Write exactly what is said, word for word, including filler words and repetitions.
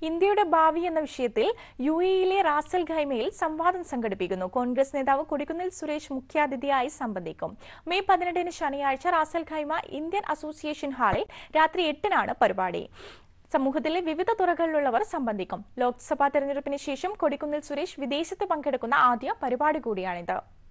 ഇന്ത്യയുടെ ഭാവി എന്ന വിഷയത്തിൽ യു എയിലെ റാസൽ ഖൈമയിൽ സംവാദം സംഘടിപ്പിക്കുന്നു. കോൺഗ്രസ് നേതാവ് കൊടിക്കുന്നിൽ സുരേഷ് മുഖ്യാതിഥിയായി സംബന്ധിക്കും. മെയ് പതിനെട്ടിന് ശനിയാഴ്ച റാസൽ ഖൈമ ഇന്ത്യൻ അസോസിയേഷൻ ഹാളിൽ രാത്രി എട്ടിനാണ് പരിപാടി. സമൂഹത്തിലെ വിവിധ തുറകളിലുള്ളവർ സംബന്ധിക്കും. ലോക്സഭാ തെരഞ്ഞെടുപ്പിന് ശേഷം കൊടിക്കുന്നിൽ സുരേഷ് വിദേശത്ത് പങ്കെടുക്കുന്ന ആദ്യ പരിപാടി കൂടിയാണിത്.